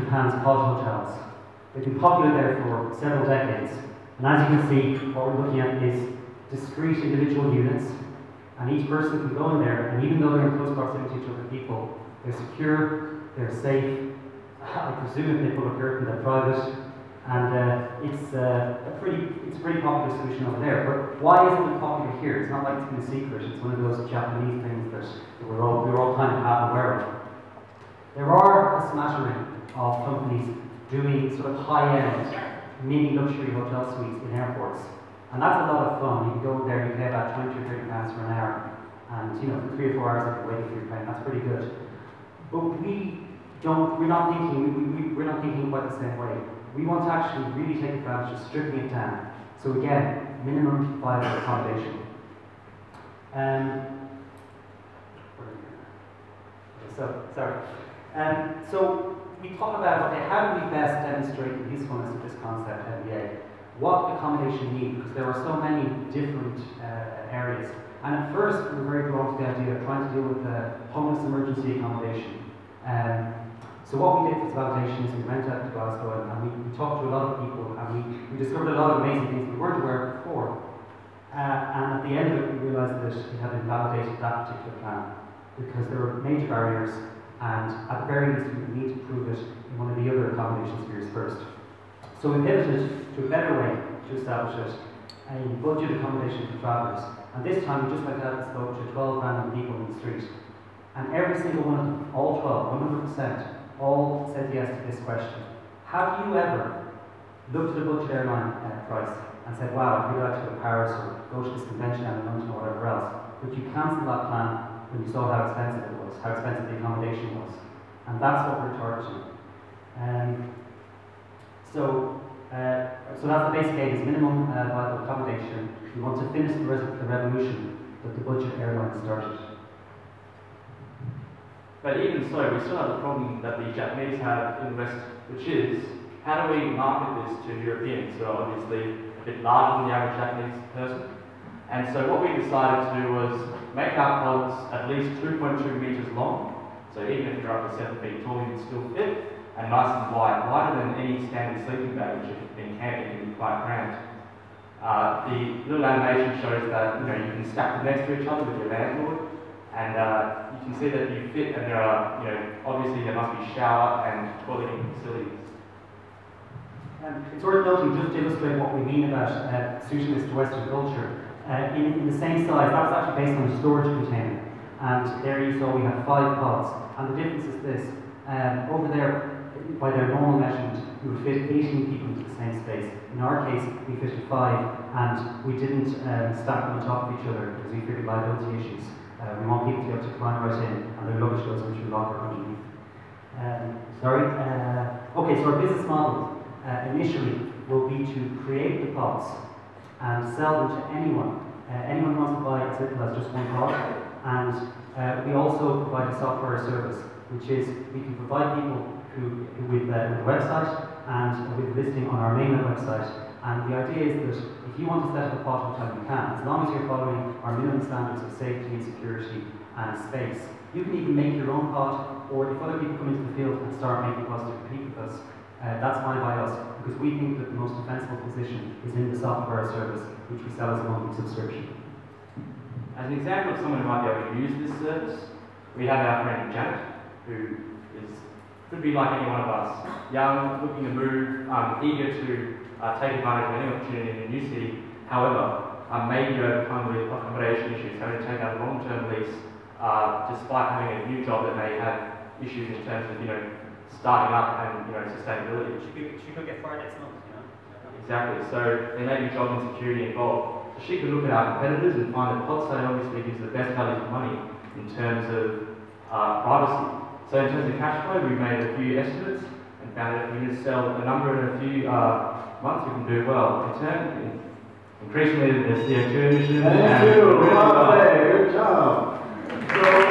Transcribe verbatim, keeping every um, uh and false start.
Japan's pod hotels. They've been popular there for several decades. And as you can see, what we're looking at is discrete individual units, and each person can go in there, and even though they're in close proximity to other people, they're secure, they're safe. I presume if they pull a curtain, they're private, and uh, it's uh, a pretty, it's a pretty popular solution over there. But why isn't it popular here? It's not like it's been a secret. It's one of those Japanese things that, that we're all we're all kind of half aware of. There are a smattering of companies doing sort of high-end, mini luxury hotel suites in airports. And that's a lot of fun. You can go there, you pay about twenty or thirty pounds for an hour. And you know, for three or four hours if you're waiting for your plane, that's pretty good. But we don't, we're not thinking, we, we, we're not thinking quite the same way. We want to actually really take advantage of stripping it down. So again, minimum viable accommodation. Um, so, sorry. Um, so we thought about, okay, how do we best demonstrate the usefulness of this concept, N B A? What accommodation need? Because there are so many different uh, areas. And at first, we were very drawn to the idea of trying to deal with the homeless emergency accommodation. Um, so what we did for this validation is we went out to Glasgow and, and we, we talked to a lot of people, and we, we discovered a lot of amazing things we weren't aware of before. Uh, and at the end of it, we realised that it had invalidated that particular plan because there were major barriers, and at the very least, we need to prove it in one of the other accommodation spheres first. So we pivoted to a better way to establish it, a budget accommodation for travellers. And this time we just went out and spoke to twelve random people in the street. And every single one of them, all twelve, one hundred percent, all said yes to this question. Have you ever looked at a budget airline uh, price and said, wow, I'd really like to go to Paris or go to this convention out in London or whatever else, but you cancelled that plan when you saw how expensive it was, how expensive the accommodation was. And that's what we're targeting. Um, So, uh, so that's the basic aim, is minimum uh, viable accommodation. We want to finish the, the revolution that the budget airline started. But even so, we still have the problem that the Japanese have in the West, which is, how do we market this to Europeans who are obviously a bit larger than the average Japanese person? And so what we decided to do was make our pods at least two point two metres long, so even if you're up to seven feet tall, you can still fit, and nice and wide, wider than any standard sleeping bag, which if you've been camping can be quite cramped. Uh, the little animation shows that you know you can stack them next to each other with your landlord, and uh, you can see that you fit, and there are, you know, obviously there must be shower and toileting facilities. Um, it's worth noting, just to illustrate what we mean about uh, suiting this to Western culture, uh, in, in the same size, that was actually based on a storage container, and there you saw we have five pods, and the difference is this, um, over there, by their normal measurement, we would fit eighteen people into the same space. In our case, we fitted five, and we didn't um, stack them on top of each other because we figured liability issues. Uh, we want people to be able to climb right in, and their luggage goes into a locker underneath. Um, sorry. Uh, okay, so our business model uh, initially will be to create the pods and sell them to anyone. Uh, anyone who wants to buy as little as just one pod, and uh, we also provide a software service, which is we can provide people who, with, uh, with a website and with listing on our mainnet website. And the idea is that if you want to set up a pod hotel, you can, as long as you're following our minimum standards of safety and security and space. You can even make your own pod, or if other people come into the field and start making pods to compete with us, uh, that's fine by us, because we think that the most defensible position is in the software service, which we sell as a monthly subscription. As an example of someone who might be able to use this service, we have our friend Janet, who is could be like any one of us, young, looking to move, um, eager to uh, take advantage of any opportunity in a new city. However, um, may be overcome with accommodation issues, having to take out a long-term lease, uh, despite having a new job that may have issues in terms of, you know, starting up and, you know, sustainability. She could, she could get fired next month, you know? Exactly. So there may be job insecurity involved. So she could look at our competitors and find that Podstay obviously gives the best value for money in terms of uh, privacy. So in terms of cash flow, we made a few estimates and found that if we just sell a number in a few uh, months, we can do well. In turn, increasingly the C O two emissions. Thank you, good job. So